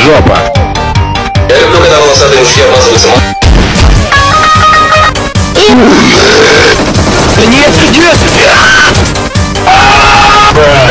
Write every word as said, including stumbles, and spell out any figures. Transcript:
жопа. Я люблю, когда волосатые мужики обмазываются. Нет, нет!